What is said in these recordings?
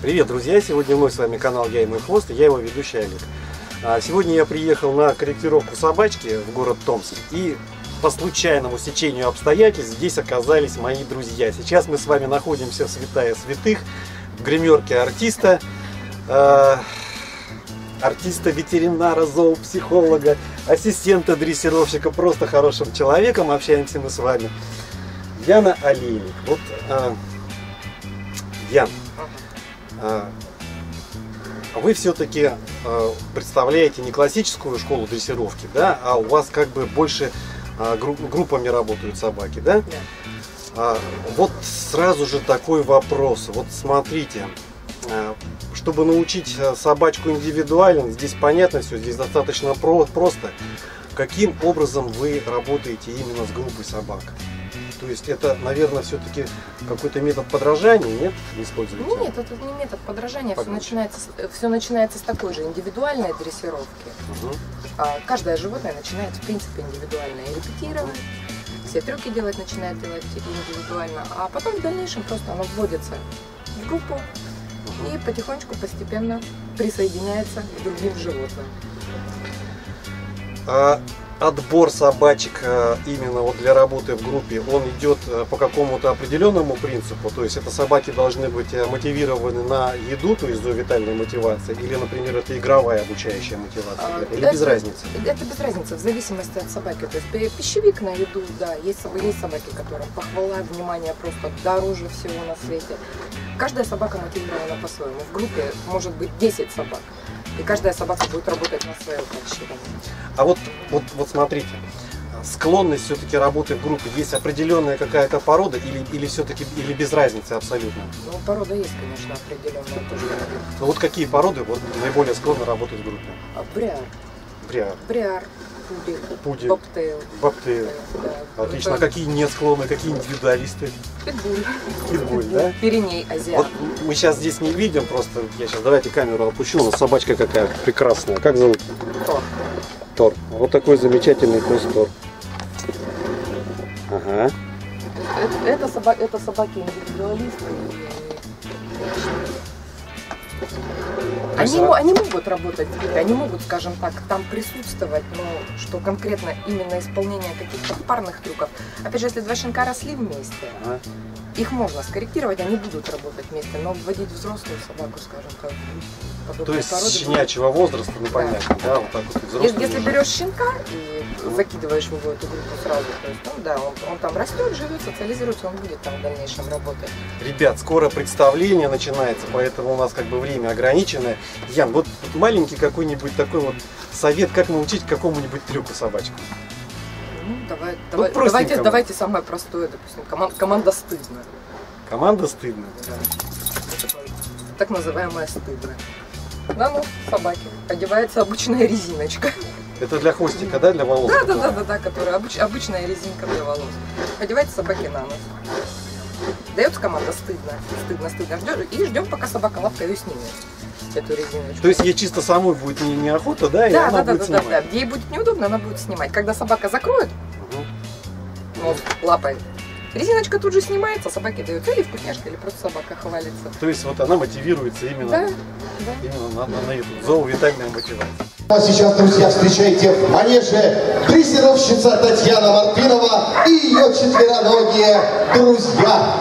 Привет, друзья! Сегодня вновь с вами канал «Я и мой хвост», и я его ведущий Олег. Сегодня я приехал на корректировку собачки в город Томск, и по случайному стечению обстоятельств здесь оказались мои друзья. Сейчас мы с вами находимся в святая святых, в гримерке артиста, ветеринара, зоопсихолога, ассистента дрессировщика, просто хорошим человеком. Общаемся мы с вами. Яна Олейник. Вот, Ян, вы все-таки представляете не классическую школу дрессировки, да, а у вас как бы больше группами работают собаки, да? Да. Вот сразу же такой вопрос. Вот смотрите, чтобы научить собачку индивидуально, здесь понятно все, здесь достаточно просто. Каким образом вы работаете именно с группой собак? То есть это, наверное, все-таки какой-то метод подражания, нет? Не используете? Нет, это не метод подражания, все начинается с такой же индивидуальной дрессировки. Каждое животное начинает, в принципе, индивидуально репетировать, все трюки начинает делать индивидуально, а потом в дальнейшем просто оно вводится в группу и потихонечку, постепенно присоединяется к другим животным. Отбор собачек именно вот для работы в группе, он идет по какому-то определенному принципу? То есть это собаки должны быть мотивированы на еду, то есть зоовитальная мотивация, или, например, это игровая обучающая мотивация, или без разницы? Это без разницы, в зависимости от собаки. То есть пищевик на еду, да, есть собаки, которым похвала, внимание просто дороже всего на свете. Каждая собака мотивирована по-своему. В группе может быть 10 собак. И каждая собака будет работать на свое поощрение. А вот смотрите, склонность все-таки работы в группе, есть определенная какая-то порода или все-таки или без разницы абсолютно? Ну, порода есть, конечно, определенная. Ну, вот какие породы вот наиболее склонны работать в группе? Бриар. Пудель. Бобтейл. Да. Отлично. А какие не склонны, какие индивидуалисты? Питбуль, да? Пиреней, азиат. Вот мы сейчас здесь не видим, просто я сейчас давайте камеру опущу. У нас собачка какая прекрасная. Как зовут? Тор. Вот такой замечательный пес Тор. Ага. Это собаки индивидуалисты. Они могут работать в группе, они могут, скажем так, там присутствовать, но что конкретно именно исполнение каких-то парных трюков. Опять же, если два щенка росли вместе, их можно скорректировать, они будут работать вместе, но вводить взрослую собаку, скажем так, то есть с щенячьего возраста, ну понятно, да, вот так вот взрослый. Если берешь щенка и закидываешь его в эту группу сразу, то есть, ну, да, он там растет, живет, социализируется, он будет там в дальнейшем работать. Ребят, скоро представление начинается, поэтому у нас как бы время ограниченное. Ян, вот маленький какой-нибудь такой вот совет, как научить какому-нибудь трюку собачку. Ну, давайте самое простое, допустим, команда «стыдно». Команда «стыдно». Да. Так называемая «стыдно». На нос собаки одевается обычная резиночка. Это для хвостика, да, для волос? Да, которая обычная резинка для волос. Одевается собаке на нос. Дается команда «стыдно». И ждем, пока собака лапкой ее снимет, эту резиночку. То есть ей чисто самой будет неохота, да? И она будет снимать. Да. Ей будет неудобно, она будет снимать. Когда собака закроет нос лапой, резиночка тут же снимается, собаке дается или вкусняшка, или просто собака хвалится. То есть вот она мотивируется именно, именно на эту зоовитальную мотивацию. А сейчас, друзья, встречайте в манеже дрессировщица Татьяна Мартынова и ее четвероногие друзья.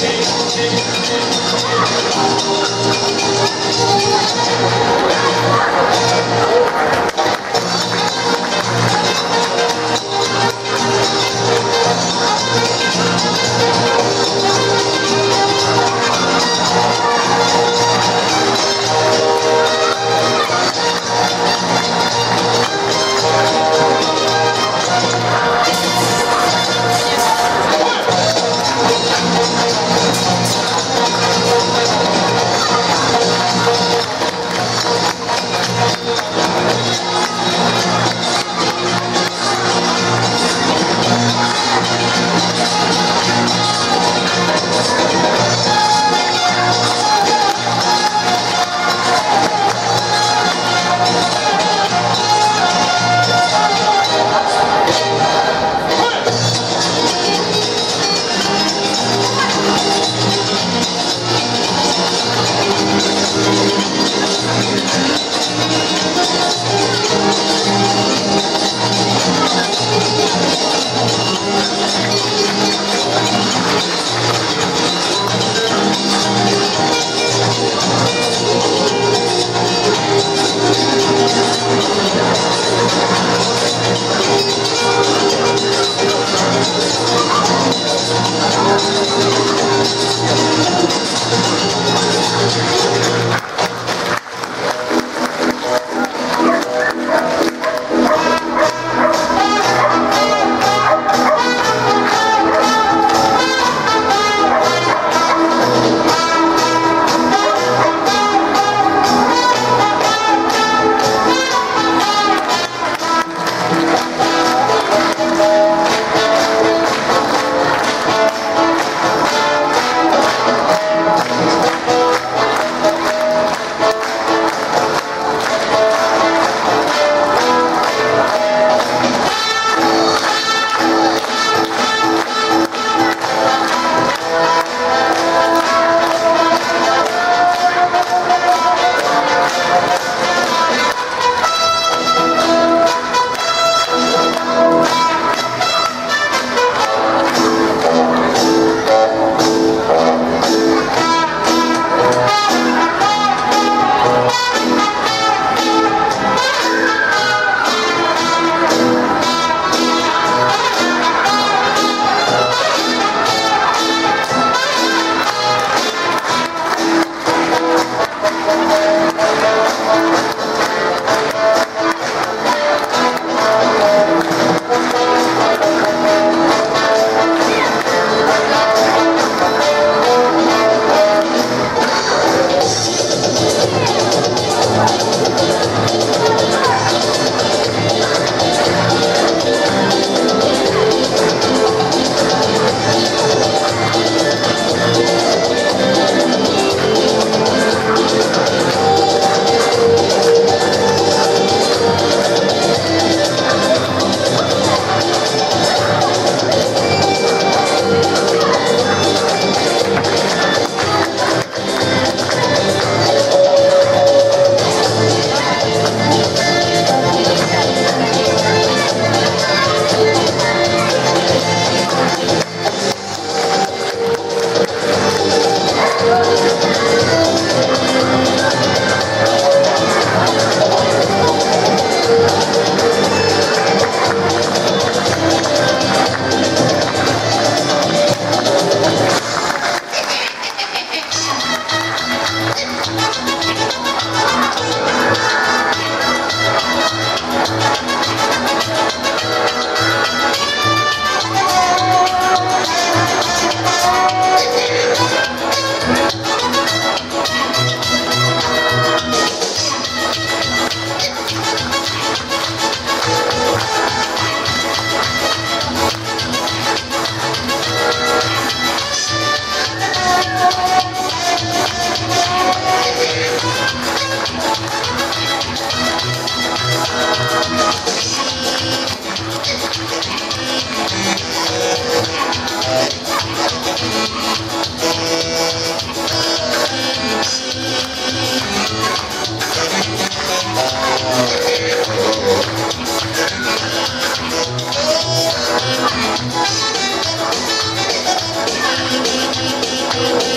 Thank you.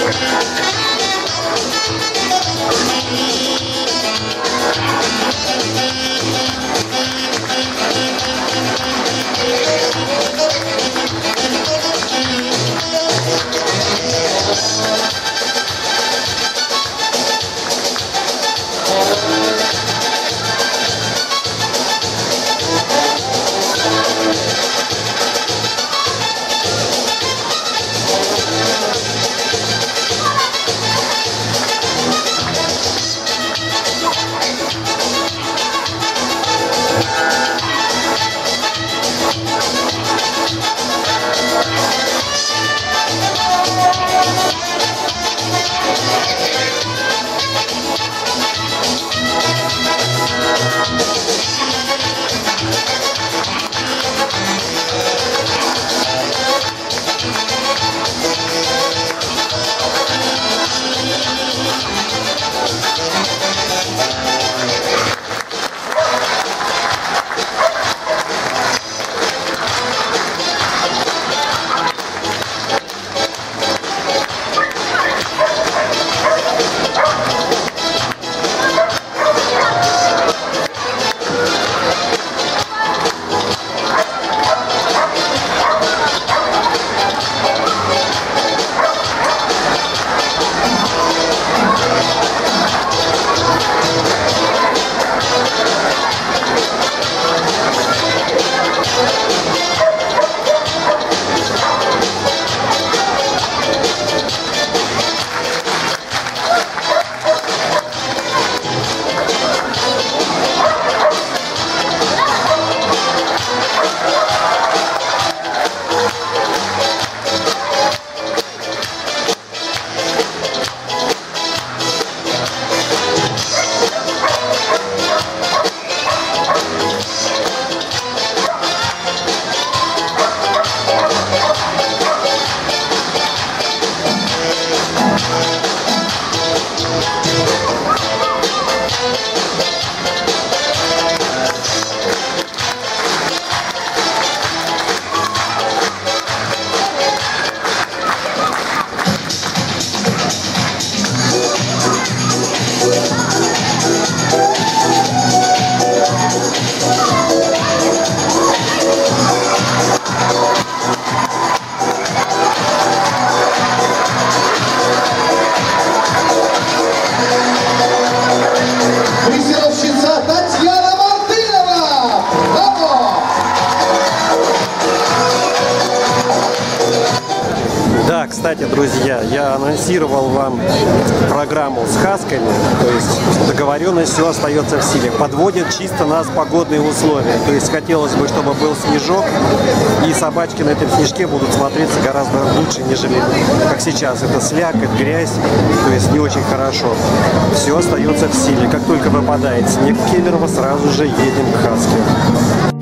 Кстати, друзья, я анонсировал вам программу с хасками, то есть договоренность, все остается в силе. Подводят чисто нас погодные условия, то есть хотелось бы, чтобы был снежок, и собачки на этом снежке будут смотреться гораздо лучше, нежели как сейчас. Это слякоть, грязь, то есть не очень хорошо. Все остается в силе. Как только выпадает снег в Кемерово, сразу же едем к Хаске.